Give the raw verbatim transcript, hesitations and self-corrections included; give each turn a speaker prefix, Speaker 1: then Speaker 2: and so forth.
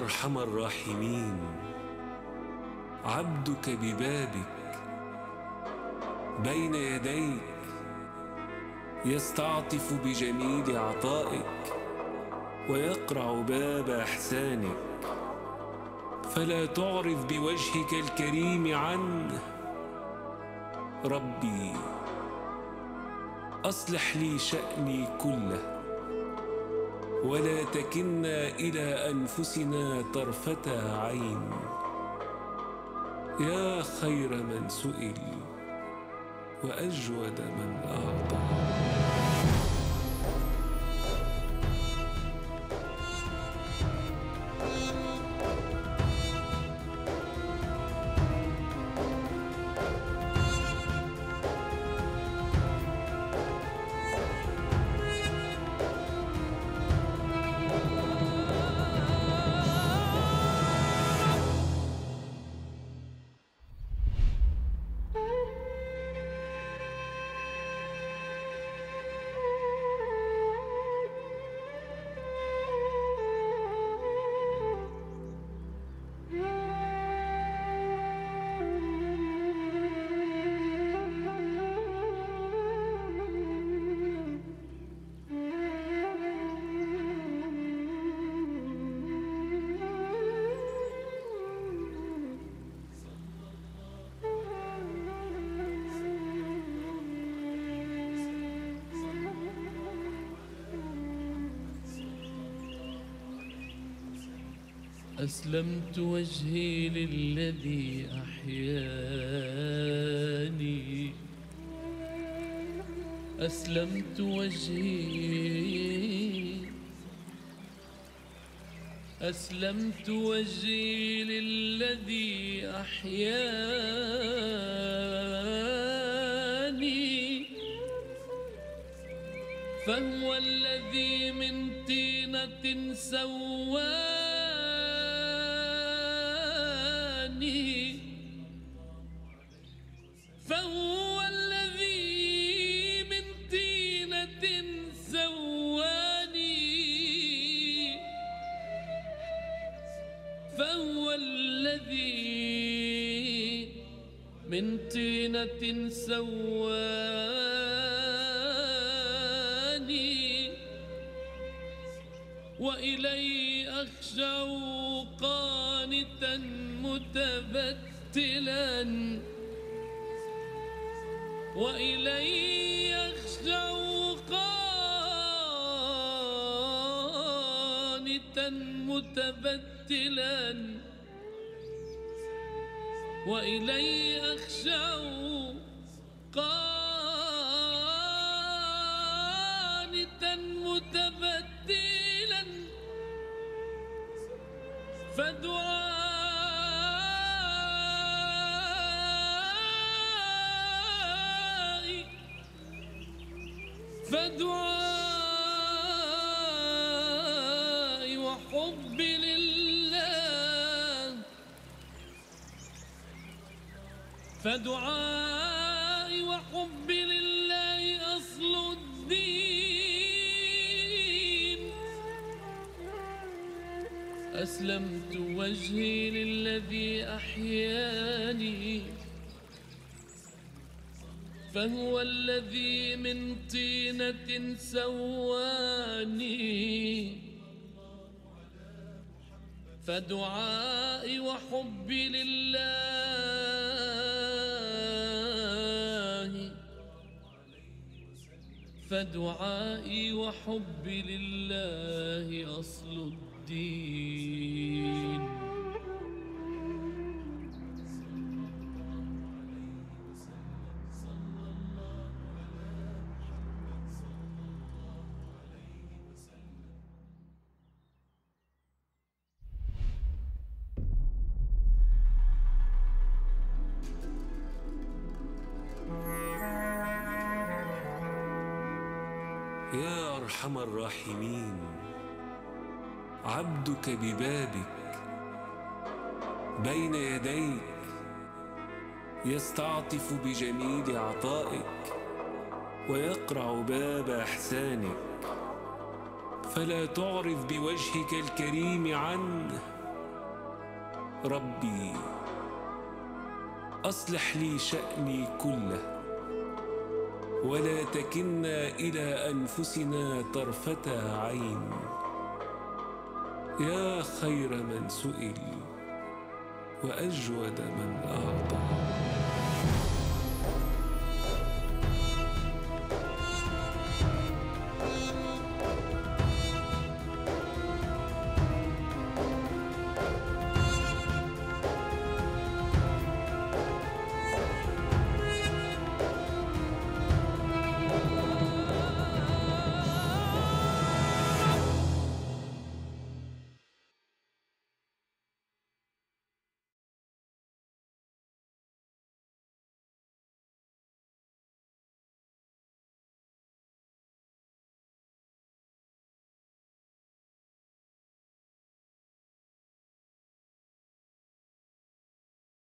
Speaker 1: أرحم الراحمين، عبدك ببابك بين يديك يستعطف بجميل عطائك ويقرع باب إحسانك، فلا تعرض بوجهك الكريم عنه. ربي أصلح لي شأني كله، ولا تكلنا إلى أنفسنا طرفة عين. يا خير من سئل وأجود من أعطى.
Speaker 2: أسلمت وجهي للذي أحياني، أسلمت وجهي أسلمت وجهي للذي أحياني، فهو الذي من طينة سواني، فهو الذي من طينة سواني، فهو الذي من طينة سواني، وإلي أخشع قانتا متبتلا، وإلي أخشع قانتا متبتلا، وإلي أخشع قانتا متبتلا، فدعائي فدعائي وحبي لله، فدعائي وحبي لله أصل الدين. أسلمت وجهي للذي أحياني، فهو الذي من طينة سواني، فدعائي وحبي لله، فدعائي وحبي لله أصل الدين.
Speaker 1: يا أرحم الراحمين، عبدك ببابك بين يديك يستعطف بجميل عطائك ويقرع باب إحسانك، فلا تعرض بوجهك الكريم عنه. ربي أصلح لي شأني كله، ولا تكلنا إلى أنفسنا طرفة عين، يا خير من سئل وأجود من أعطى.